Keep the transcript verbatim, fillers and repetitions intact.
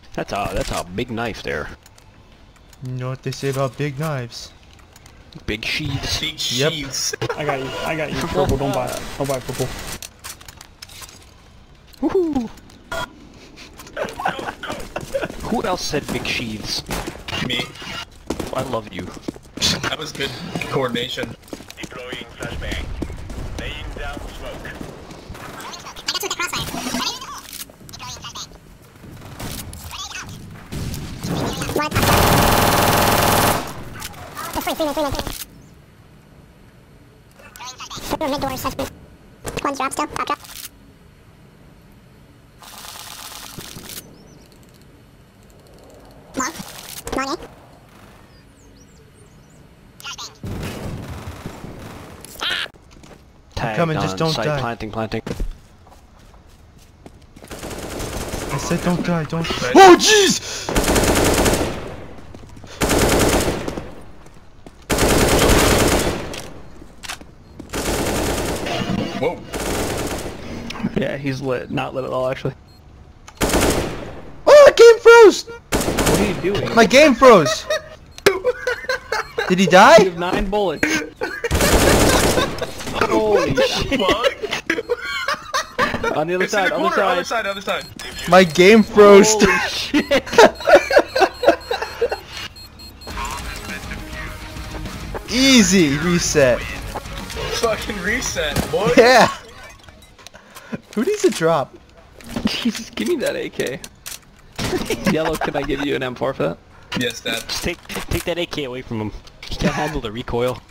That's a that's a big knife there. You know what they say about big knives? Big sheaths. Big Yep. sheaths. I got you. I got you. Purple. Don't buy it. Don't buy purple. Woohoo! Who else said big sheaths? Me. I love you. That was good coordination. Deploying flashbang. Laying down smoke. What? It's free, free, free, free. Mid door assessment. One's drop still, top drop. Long. Long A. Tagged coming, on just don't site, die. Planting, planting. I said don't die, don't die. Oh jeez! Whoa. Yeah, he's lit. Not lit at all, actually. Oh, the game froze! What are you doing? My game froze! Did he You die? have nine bullets. Holy shit. On the other It's in side, the on the corner, side. other side, other side. My game froze. Holy shit. Easy reset. Fucking reset, boy. Yeah. Who needs a drop? Jesus, give me that A K. Yellow, can I give you an M four for that? Yes, Dad. Just take take that A K away from him. He can't handle the recoil.